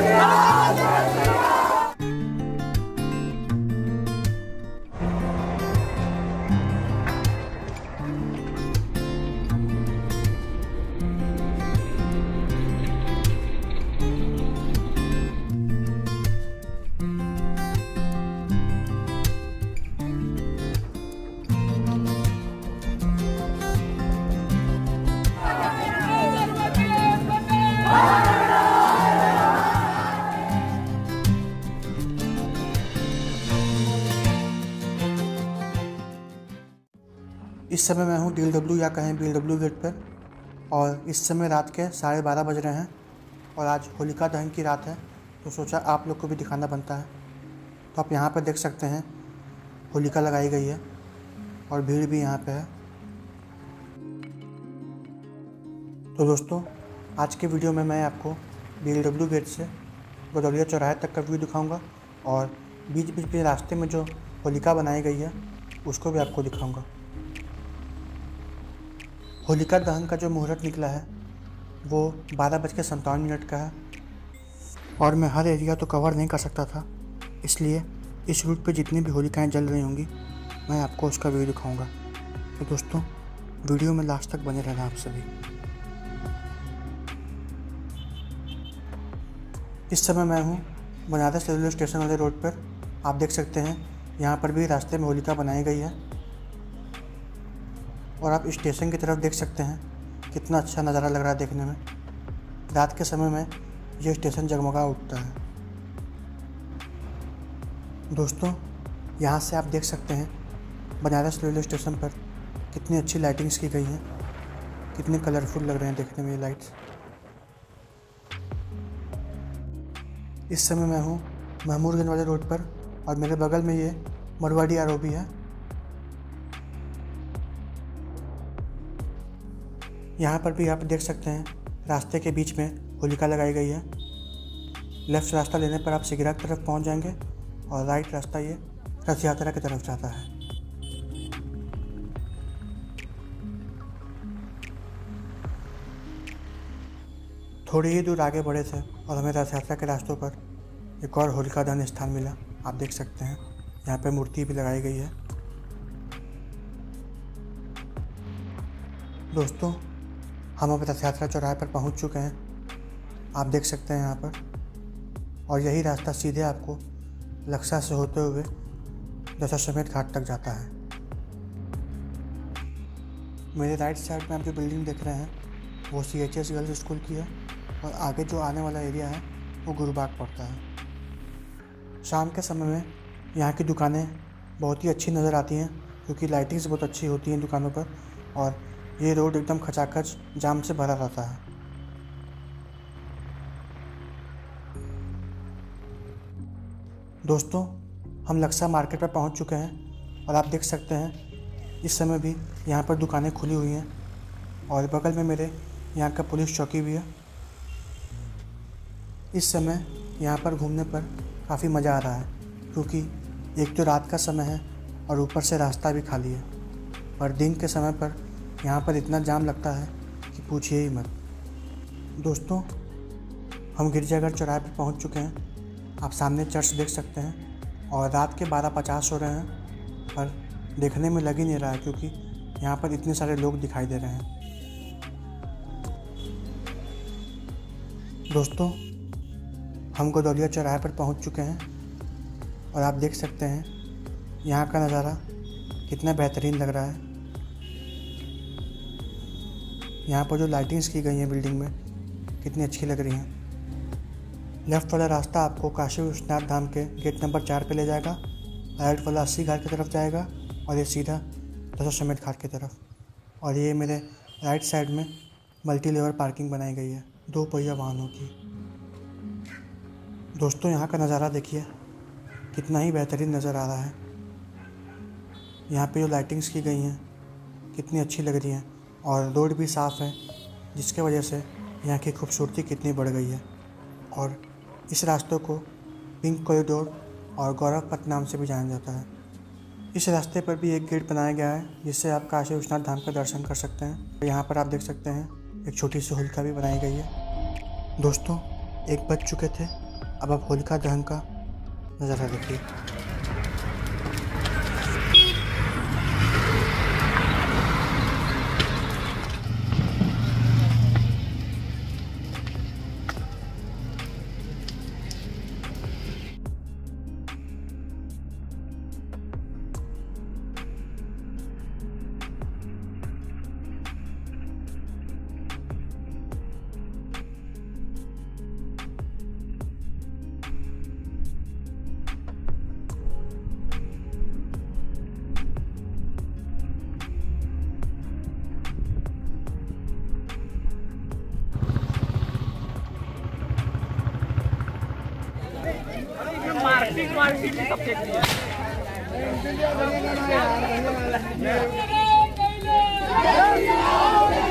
इस समय मैं हूँ DLW या कहें BLW गेट पर, और इस समय रात के 12:30 बज रहे हैं और आज होलिका दहन की रात है, तो सोचा आप लोग को भी दिखाना बनता है। तो आप यहाँ पर देख सकते हैं होलिका लगाई गई है और भीड़ भी यहाँ पे है। तो दोस्तों, आज के वीडियो में मैं आपको BLW गेट से गदौलिया चौराहे तक का व्यू दिखाऊंगा और बीच बीच में रास्ते में जो होलिका बनाई गई है उसको भी आपको दिखाऊंगा। होलिका दहन का जो मुहूर्त निकला है वो 12:57 का है और मैं हर एरिया तो कवर नहीं कर सकता था, इसलिए इस रूट पे जितनी भी होलिकाएं जल रही होंगी मैं आपको उसका व्यू दिखाऊंगा। तो दोस्तों, वीडियो में लास्ट तक बने रहना आप सभी। इस समय मैं हूँ बनारस रेलवे स्टेशन वाले रोड पर। आप देख सकते हैं यहाँ पर भी रास्ते में होलिका बनाई गई है और आप स्टेशन की तरफ देख सकते हैं कितना अच्छा नज़ारा लग रहा है देखने में। रात के समय में ये स्टेशन जगमगा उठता है। दोस्तों, यहाँ से आप देख सकते हैं बनारस रेलवे स्टेशन पर कितनी अच्छी लाइटिंग्स की गई हैं, कितने कलरफुल लग रहे हैं देखने में ये लाइट्स। इस समय मैं हूँ महमूदगंज वाले रोड पर और मेरे बगल में ये मरवाड़ी ROB है। यहाँ पर भी आप देख सकते हैं रास्ते के बीच में होलिका लगाई गई है। लेफ़्ट रास्ता लेने पर आप सिगरा की तरफ पहुँच जाएंगे और राइट रास्ता ये रथ यात्रा की तरफ जाता है। थोड़ी ही दूर आगे बढ़े थे और हमें रथ यात्रा के रास्तों पर एक और होलिका दहन स्थान मिला। आप देख सकते हैं यहाँ पे मूर्ति भी लगाई गई है। दोस्तों, हम अब रथ यात्रा चौराहे पर पहुँच चुके हैं। आप देख सकते हैं यहाँ पर, और यही रास्ता सीधे आपको लक्सा से होते हुए दशाश्वमेध घाट तक जाता है। मेरे राइट साइड में आप जो बिल्डिंग देख रहे हैं वो CHS गर्ल्स स्कूल की है और आगे जो आने वाला एरिया है वो गुरुबाग पड़ता है। शाम के समय में यहाँ की दुकानें बहुत ही अच्छी नज़र आती हैं क्योंकि लाइटिंग्स बहुत अच्छी होती हैं दुकानों पर, और ये रोड एकदम खचाखच जाम से भरा रहता है। दोस्तों, हम लक्सा मार्केट पर पहुंच चुके हैं और आप देख सकते हैं इस समय भी यहाँ पर दुकानें खुली हुई हैं और बगल में मेरे यहाँ का पुलिस चौकी भी है। इस समय यहाँ पर घूमने पर काफ़ी मज़ा आ रहा है क्योंकि एक तो रात का समय है और ऊपर से रास्ता भी खाली है, और दिन के समय पर यहाँ पर इतना जाम लगता है कि पूछिए ही मत। दोस्तों, हम गिरजाघर चौराहे पर पहुँच चुके हैं। आप सामने चर्च देख सकते हैं और रात के 12:50 हो रहे हैं, पर देखने में लग ही नहीं रहा है क्योंकि यहाँ पर इतने सारे लोग दिखाई दे रहे हैं। दोस्तों, हम गदौलिया चौराहे पर पहुँच चुके हैं और आप देख सकते हैं यहाँ का नज़ारा कितना बेहतरीन लग रहा है। यहाँ पर जो लाइटिंग्स की गई हैं बिल्डिंग में कितनी अच्छी लग रही हैं। लेफ़्ट वाला रास्ता आपको काशी विश्वनाथ धाम के गेट नंबर 4 पे ले जाएगा, राइट वाला 80 घाट की तरफ जाएगा और ये सीधा दशाश्वमेध घाट की तरफ। और ये मेरे राइट साइड में मल्टी लेवल पार्किंग बनाई गई है 2 पहिया वाहनों की। दोस्तों, यहाँ का नज़ारा देखिए कितना ही बेहतरीन नज़र आ रहा है। यहाँ पे जो लाइटिंग्स की गई हैं कितनी अच्छी लग रही हैं और रोड भी साफ़ है, जिसके वजह से यहाँ की खूबसूरती कितनी बढ़ गई है। और इस रास्ते को पिंक कॉरिडोर और गौरव पथ नाम से भी जाना जाता है। इस रास्ते पर भी एक गेट बनाया गया है जिससे आप काशी विश्वनाथ धाम का दर्शन कर सकते हैं। यहाँ पर आप देख सकते हैं एक छोटी सी होलिका भी बनाई गई है। दोस्तों, 1 बज चुके थे अब आप होलिका दहन का नज़ारा देखिए। मार्केट में सबसे अच्छी है।